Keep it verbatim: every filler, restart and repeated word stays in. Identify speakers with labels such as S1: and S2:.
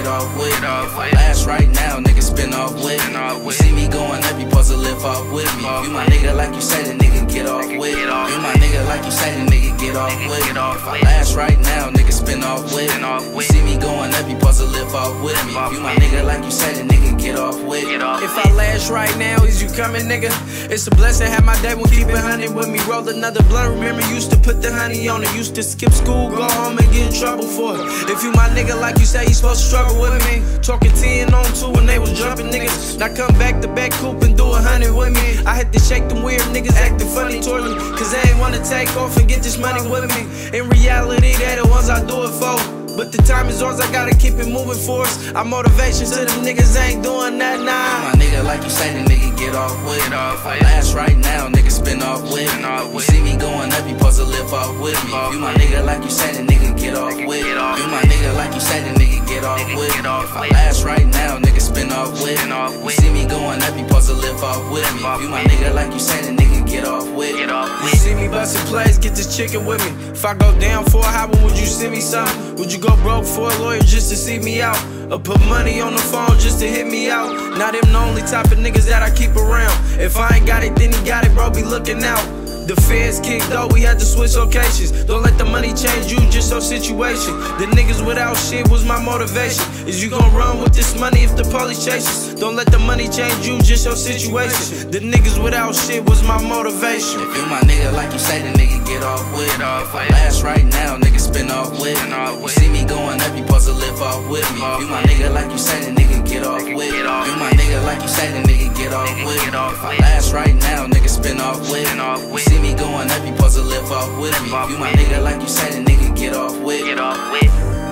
S1: get off with. If I last right now, nigga spin off with me. You see me going up, you supposed to lift off with me. If you my nigga like you say, the nigga get off with. You my nigga like you say, the nigga get off with. If I last right now, nigga spin off with me. You see me going up, you supposed to lift off with me. If you my nigga like you say, the nigga get off with.
S2: If I last right now, is you coming, nigga? It's a blessing, have my day, won't keep it honey with me. Roll another blunt, remember used to put the honey on it. Used to skip school, go home and get in trouble for it. If you my nigga like you say, you supposed to struggle with me. Talking ten on two when they was jumping niggas. Now come back to back coupe and do a hundred with me. I had to shake them weird niggas acting funny toward me, cause they ain't wanna take off and get this money with me. In reality, they the ones I do it for. But the time is ours, I gotta keep it moving for us. Our motivation to them niggas ain't doing that now.
S1: My nigga like you say, the nigga get off with. If I last right now, nigga spin off with me. You see me going up, you supposed to lift off with me. You my nigga like you say, the nigga get off with. You my nigga like you say, the nigga get off with. If I last right now, nigga spin off with me. You see me going up, you supposed to lift off with me. You my nigga like you say, the nigga get off with.
S2: You see me bustin' plays, get this chicken with me. If I go down for a hot one, would you send me something? Would you go broke for a lawyer just to see me out? Or put money on the phone just to hit me out? Now them the only type of niggas that I keep around. If I ain't got it, then he got it, bro, be looking out. The feds kicked though, we had to switch locations. Don't let the money change you, just your situation. The niggas without shit was my motivation. Is you gon' run with this money if the police chases? Don't let the money change you, just your situation. The niggas without shit was my motivation.
S1: If you my nigga like you say, the nigga get off with. If I last right now, nigga spin off with me. You see me going up, you supposed to lift off with me. If you my nigga like you say, the nigga get off with. You my nigga like you say, the nigga get off with. If I last right now, nigga spin off with me. You see me going up, you supposed to lift off with me. If you my nigga like you say, the nigga get off with.